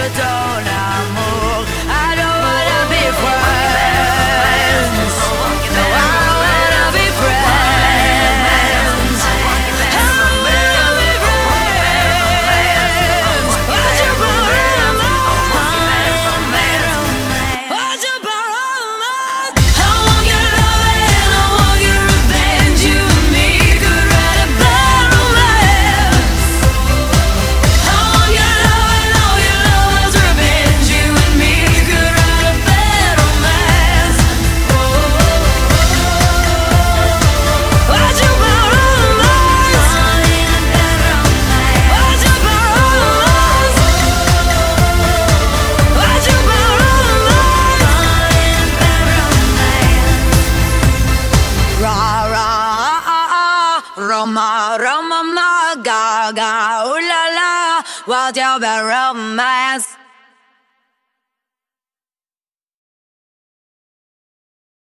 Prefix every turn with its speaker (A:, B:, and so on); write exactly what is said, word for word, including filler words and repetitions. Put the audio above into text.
A: de ton amour. I don't wanna be friends. No, I don't wanna be friends. I don't wanna be friends. Would you borrow my romance? Would you borrow my? I want your love and I want your revenge. You and me could write a bad romance. I want your love and all your love's revenge. You and me could write a bad romance. Oh, would you borrow my? Would you borrow my? Would you borrow my? Ra ra Roma Roma ma ga ga ooh la la, what's your bad romance?